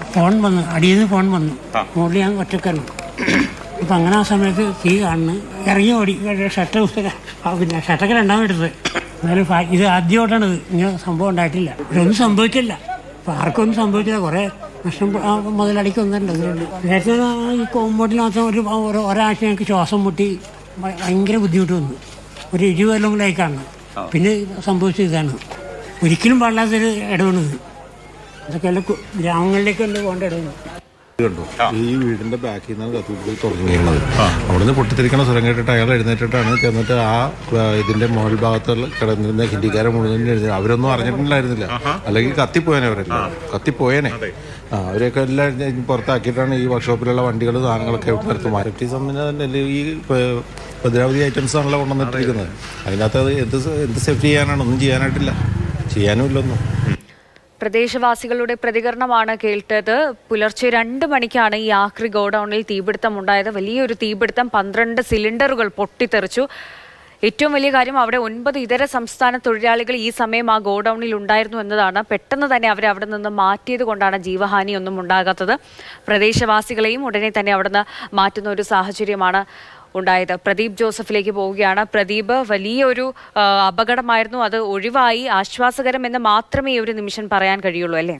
Phone വന്നു, അടിയിൽ നിന്ന് ഫോൺ വന്നു. മുകളിൽ ഞാൻ ഒറ്റക്കാണ്. അപ്പം അങ്ങനെ ആ സമയത്ത് തീ കാണുന്നു, ഇറങ്ങി ഓടി. പിന്നെ ഷട്ടൊക്കെ രണ്ടാമെടുത്തത്. എന്നാലും ഇത് ആദ്യമായിട്ടാണ് ഇങ്ങനെ സംഭവം ഉണ്ടായിട്ടില്ല. ഇതൊന്നും സംഭവിച്ചില്ല. അപ്പം ആർക്കൊന്നും സംഭവിച്ചില്ല. കുറേ നഷ്ടം മുതലടിക്ക് വന്നിട്ടുണ്ട്. അതുകൊണ്ട് നേരത്തെ ഈ കോമ്പൗണ്ടിൽ മാത്രം ഒരാഴ്ച ഞങ്ങൾക്ക് ശ്വാസം മുട്ടി ഭയങ്കര ബുദ്ധിമുട്ട് വന്നു. ഒരു 20 കൊല്ലം കൂടെ ആയിക്കാണ്. പിന്നെ സംഭവിച്ചത് ഇതാണ്. ഒരിക്കലും പാടില്ലാത്തൊരു ഇടവണത്. ഇതൊക്കെ ഗ്രാമങ്ങളിലേക്ക് തന്നെ പോകേണ്ട ഇടവണ്. ഈ വീടിന്റെ ബാക്കിൽ നിന്നാണ് കത്തി തുടങ്ങിയിരുന്നത്. അവിടുന്ന് പൊട്ടിത്തെറിക്കണ സ്വരം കേട്ടിട്ട് അയാൾ എഴുന്നേറ്റിട്ടാണ് ചെന്നിട്ട് ആ ഇതിന്റെ മുകൾ ഭാഗത്തുള്ള കിടന്നിരുന്ന ഹിന്ദിക്കാരെ മുഴുവൻ എഴുതി. അവരൊന്നും അറിഞ്ഞിട്ടുണ്ടായിരുന്നില്ല, അല്ലെങ്കിൽ കത്തിപ്പോയേനെ. കത്തിപ്പോയേനെ. അവരെയൊക്കെ എല്ലാം പുറത്താക്കിയിട്ടാണ് ഈ വർക്ക്ഷോപ്പിലുള്ള വണ്ടികൾ സാധനങ്ങളൊക്കെ പുറത്ത് മാറ്റി. സംബന്ധിച്ച് ഈ ഭദ്രാവതി ഐറ്റംസ് ആണല്ലോ കൊണ്ടുവന്നിട്ടിരിക്കുന്നത്. അതിനകത്ത് അത് എന്ത് സേഫ്റ്റി ചെയ്യാനാണ്? ഒന്നും ചെയ്യാനായിട്ടില്ല, ചെയ്യാനും ഇല്ലൊന്നും. പ്രദേശവാസികളുടെ പ്രതികരണമാണ് കേട്ടത്. പുലർച്ചെ 2 മണിക്കാണ് ഈ ആക്രി ഗോഡൌണിൽ തീപിടുത്തം ഉണ്ടായത്. വലിയൊരു തീപിടുത്തം, 12 സിലിണ്ടറുകൾ പൊട്ടിത്തെറിച്ചു. ഏറ്റവും വലിയ കാര്യം, അവിടെ 9 ഇതര സംസ്ഥാന തൊഴിലാളികൾ ഈ സമയം ആ ഗോഡൌണിൽ ഉണ്ടായിരുന്നു എന്നതാണ്. പെട്ടെന്ന് തന്നെ അവരെ അവിടെ നിന്ന് മാറ്റിയത് കൊണ്ടാണ് ജീവഹാനിയൊന്നും ഉണ്ടാകാത്തത്. പ്രദേശവാസികളെയും ഉടനെ തന്നെ അവിടെ നിന്ന് മാറ്റുന്ന ഒരു സാഹചര്യമാണ് ഉണ്ടായത്. പ്രദീപ് ജോസഫിലേക്ക് പോവുകയാണ്. പ്രദീപ്, വലിയൊരു അപകടമായിരുന്നു, അത് ഒഴിവായി. ആശ്വാസകരം എന്ന് മാത്രമേ ഒരു നിമിഷം പറയാൻ കഴിയുള്ളൂ അല്ലേ?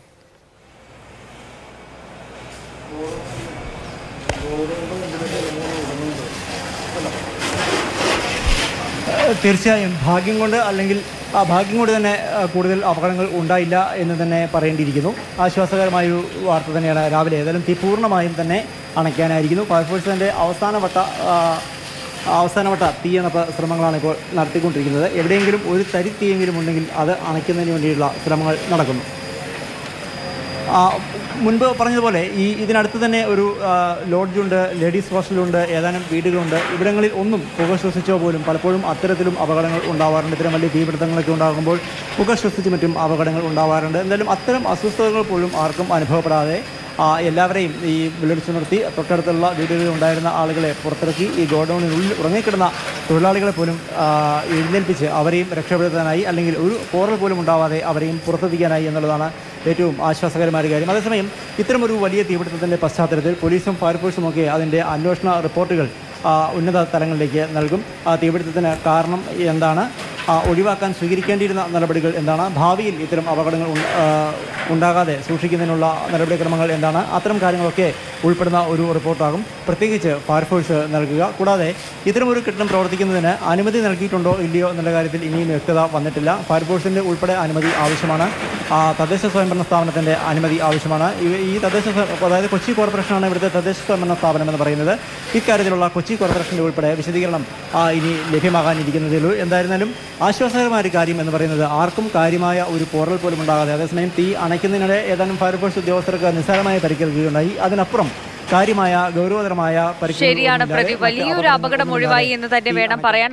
തീർച്ചയായും ഭാഗ്യം കൊണ്ട്, അല്ലെങ്കിൽ ഭാഗ്യം കൊണ്ട് തന്നെ കൂടുതൽ അപകടങ്ങൾ ഉണ്ടായില്ല എന്ന് തന്നെ പറയേണ്ടിയിരിക്കുന്നു. ആശ്വാസകരമായൊരു വാർത്ത തന്നെയാണ് രാവിലെ. ഏതായാലും തീ പൂർണ്ണമായും തന്നെ അണയ്ക്കാനായിരിക്കുന്നു. ഫയർഫോഴ്സിൻ്റെ അവസാനവട്ട തീയണപ്പ് ശ്രമങ്ങളാണ് ഇപ്പോൾ നടത്തിക്കൊണ്ടിരിക്കുന്നത്. എവിടെയെങ്കിലും ഒരു തരി തീയെങ്കിലും ഉണ്ടെങ്കിൽ അത് അണയ്ക്കുന്നതിന് വേണ്ടിയുള്ള ശ്രമങ്ങൾ നടക്കുന്നു. മുൻപ് പറഞ്ഞതുപോലെ ഇതിനടുത്ത് തന്നെ ഒരു ലോഡ്ജുണ്ട്, ലേഡീസ് ഹോസ്റ്റലുണ്ട്, ഏതാനും വീടുകളുണ്ട്. ഇവിടങ്ങളിൽ ഒന്നും പുക ശ്വസിച്ചോ പോലും പലപ്പോഴും അത്തരത്തിലും അപകടങ്ങൾ ഉണ്ടാവാറുണ്ട്. ഇത്തരം വലിയ തീപിടുത്തങ്ങളൊക്കെ ഉണ്ടാകുമ്പോൾ പുക ശ്വസിച്ച് മറ്റും അപകടങ്ങൾ ഉണ്ടാവാറുണ്ട്. എന്തായാലും അത്തരം അസ്വസ്ഥതകൾ പോലും ആർക്കും അനുഭവപ്പെടാതെ എല്ലാവരെയും ഈ വിളിച്ചു നിർത്തി തൊട്ടടുത്തുള്ള വീടുകളിൽ ഉണ്ടായിരുന്ന ആളുകളെ പുറത്തിറക്കി ഈ ഗോഡൌണിനുള്ളിൽ ഉറങ്ങിക്കിടന്ന തൊഴിലാളികളെ പോലും എഴുന്നേൽപ്പിച്ച് അവരെയും രക്ഷപ്പെടുത്താനായി, അല്ലെങ്കിൽ ഒരു പോറൽ പോലും ഉണ്ടാവാതെ അവരെയും പുറത്തെത്തിക്കാനായി എന്നുള്ളതാണ് ഏറ്റവും ആശ്വാസകരമായ കാര്യം. അതേസമയം ഇത്തരമൊരു വലിയ തീപിടുത്തത്തിൻ്റെ പശ്ചാത്തലത്തിൽ പോലീസും ഫയർഫോഴ്സും ഒക്കെ അതിൻ്റെ അന്വേഷണ റിപ്പോർട്ടുകൾ ഉന്നത തലങ്ങളിലേക്ക് നൽകും. തീപിടുത്തത്തിന് കാരണം എന്താണ്, ഒഴിവാക്കാൻ സ്വീകരിക്കേണ്ടിയിരുന്ന നടപടികൾ എന്താണ്, ഭാവിയിൽ ഇത്തരം അപകടങ്ങൾ ഉണ്ടാകാതെ സൂക്ഷിക്കുന്നതിനുള്ള നടപടിക്രമങ്ങൾ എന്താണ്, അത്തരം കാര്യങ്ങളൊക്കെ ഉൾപ്പെടുന്ന ഒരു റിപ്പോർട്ടാകും പ്രത്യേകിച്ച് ഫയർഫോഴ്സ് നൽകുക. കൂടാതെ ഇത്തരമൊരു കെട്ടിടം പ്രവർത്തിക്കുന്നതിന് അനുമതി നൽകിയിട്ടുണ്ടോ ഇല്ലയോ എന്നുള്ള കാര്യത്തിൽ ഇനിയും വ്യക്തത വന്നിട്ടില്ല. ഫയർഫോഴ്സിൻ്റെ ഉൾപ്പെടെ അനുമതി ആവശ്യമാണ്. തദ്ദേശ സ്വയംഭരണ സ്ഥാപനത്തിൻ്റെ അനുമതി ആവശ്യമാണ്. ഈ അതായത് കൊച്ചി കോർപ്പറേഷനാണ് ഇവിടുത്തെ തദ്ദേശ സ്വയംഭരണ സ്ഥാപനം എന്ന് പറയുന്നത്. ഇക്കാര്യത്തിലുള്ള കൊച്ചി കോർപ്പറേഷൻ്റെ ഉൾപ്പെടെ വിശദീകരണം ഇനി ലഭ്യമാകാനിരിക്കുന്നതേ. എന്തായിരുന്നാലും ആശ്വാസകരമായ ഒരു കാര്യം എന്ന് പറയുന്നത് ആർക്കും കാര്യമായ ഒരു പോറൽ പോലും ഉണ്ടാകാതെ, അതേസമയം തീ അണയ്ക്കുന്നതിനിടെ ഏതാനും ഫയർഫോഴ്സ് ഉദ്യോഗസ്ഥർക്ക് നിസ്സാരമായ പരിക്കേൽക്കുകയുണ്ടായി. അതിനപ്പുറം കാര്യമായ ഗൗരവതരമായ പരിക്കേൽക്കുകയുണ്ടായി. ശരിയാണ് പ്രദീപ്, വലിയൊരു അപകടം ഒഴിവായി എന്ന് തന്നെ വേണം പറയാൻ.